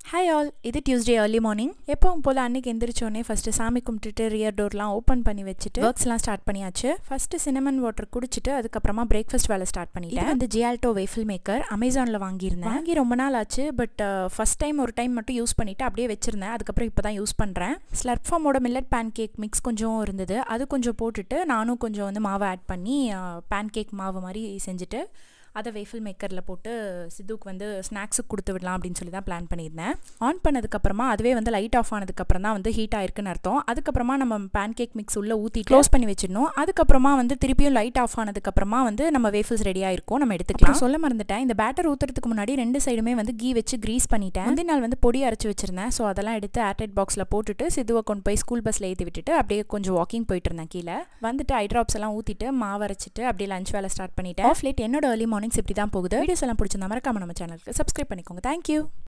Hi all, இது Tuesday early morning. எப்பவும் போல அன்னைக்கு எந்திரிச்சோனே ஃபர்ஸ்ட் சாமி கும்பிட்டுட்டு ரியர் டோர்லாம் ஓபன் பண்ணி வச்சிட்டு வர்க்ஸ்லாம் ஸ்டார்ட் பண்ணியாச்சு. ஃபர்ஸ்ட் சினமன் வாட்டர் குடிச்சிட்டு அதுக்கு அப்புறமா பிரேக்ஃபாஸ்ட் வேலை ஸ்டார்ட் பண்ணிட்டேன். இது வந்து ஜியால்டோ வேஃபிள் மேக்கர் அமேசான்ல வாங்கியிருந்தேன். வாங்கி ரொம்ப நாள் ஆச்சு, பட் ஃபர்ஸ்ட் டைம் ஒரு டைம் மட்டும் யூஸ் பண்ணிட்டு அப்படியே வச்சிருந்தேன். அதுக்கப்புறம் இப்போ தான் யூஸ் பண்றேன். ஸ்லர்ப் ஃபார்மோட மில்லட் பேன்கேக் மிக்ஸ் கொஞ்சம் இருந்தது, அது கொஞ்சம் போட்டுட்டு நானும் கொஞ்சம் வந்து மாவை ஆட் பண்ணி பேன்கேக் மாவு மாதிரி செஞ்சுட்டு அதை வேஃபிள் மேக்கரில் போட்டு சித்துக்கு வந்து ஸ்நாக்ஸுக்கு கொடுத்து விடலாம் அப்படின்னு சொல்லி தான் பிளான் பண்ணியிருந்தேன். ஆன் பண்ணதுக்கப்புறமா அதுவே வந்து லைட் ஆஃப் ஆனதுக்கப்புறம் தான் வந்து ஹீட் ஆயிருக்குன்னு அர்த்தம். அதுக்கப்புறமா நம்ம பேன்கேக் மிக்ஸ் உள்ளே ஊற்றி க்ளோஸ் பண்ணி வச்சிடணும். அதுக்கப்புறமா வந்து திருப்பியும் லைட் ஆஃப் ஆனதுக்கப்புறமா வந்து நம்ம வேஃபிள்ஸ் ரெடியாக இருக்கும், நம்ம எடுத்துக்கலாம். சொல்ல மறந்துட்டேன், இந்த பேட்டர் ஊற்றுறதுக்கு முன்னாடி ரெண்டு சைடுமே வந்து கீ வச்சு க்ரீஸ் பண்ணிட்டேன். முந்தைய நாள் வந்து பொடி அரைச்சி வச்சிருந்தேன். ஸோ அதெல்லாம் எடுத்து ஏர்டைட் பாக்ஸில் போட்டுட்டு சித்துவை கொண்டு போய் ஸ்கூல் பஸ்ஸில் ஏற்றி விட்டுட்டு அப்படியே கொஞ்சம் வாக்கிங் போயிட்டு இருந்தேன். கீழே வந்துட்டு ஐ ட்ராப்ஸ் எல்லாம் ஊற்றிட்டு மாவு அரைச்சிட்டு அப்படியே லஞ்ச் வேலை ஸ்டார்ட் பண்ணிட்டேன். ஆஃப் லேட் என்னோட ஏர்லி மார்னிங்ஸ் இப்படி தான் போகுது. வீடியோஸ் எல்லாம் பிடிச்சிருந்தா மறக்காம நம்ம சேனலுக்கு சப்ஸ்கிரைப் பண்ணிக்கோங்க. தேங்க்யூ.